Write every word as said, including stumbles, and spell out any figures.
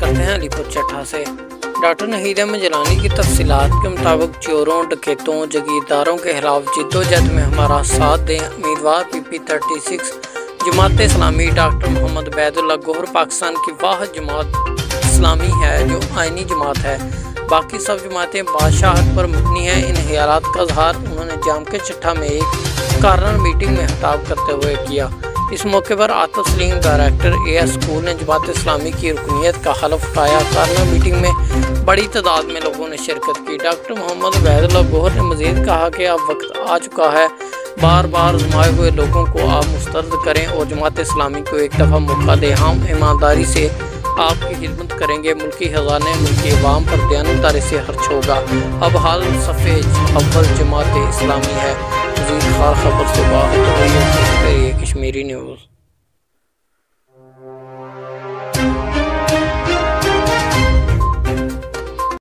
کرتے ہیں علی پور چٹھا سے۔ ڈاکٹر نہید احمد جیلانی کی تفصیلات کے مطابق چوروں، ڈکیتوں، جگیرداروں کے خلاف جدوجہد میں ہمارا ساتھ دیں۔ امیدوار پی پی thirty six Jamaat Islami doctor Muhammad Obaidullah Gohar Pakistan کی واحد جماعت اسلامی ہے جو آئینی جماعت ہے۔ باقی سب جماعتیں بادشاہت پر مبنی ہیں۔ ان خیالات کا اظہار انہوں نے جام کے چٹھا میں ایک کارنر میٹنگ میں خطاب کرتے ہوئے کیا۔ اس موقع پر Atif Saleem director A S school نے جماعت اسلامی کی رکنیت کا حلف اٹھایا۔ کارنر میٹنگ میں بڑی تعداد میں لوگوں نے شرکت کی۔ ڈاکٹر محمد عبید اللہ گوہر نے مزید کہا کہ اب وقت آ چکا ہے، بار بار آزمائے ہوئے لوگوں کو آپ مسترد کریں اور جماعت اسلامی کو ایک دفعہ موقع دیں۔ ہم ایمانداری سے آپ کی خدمت کریں گے۔ ملکی خزانے ملکی عوام پر دیانتداری سے خرچ ہوگا۔ اب حال صفِ اول جماعت اسلامی ہے۔ مزید خبر صبح کشمیری نیوز۔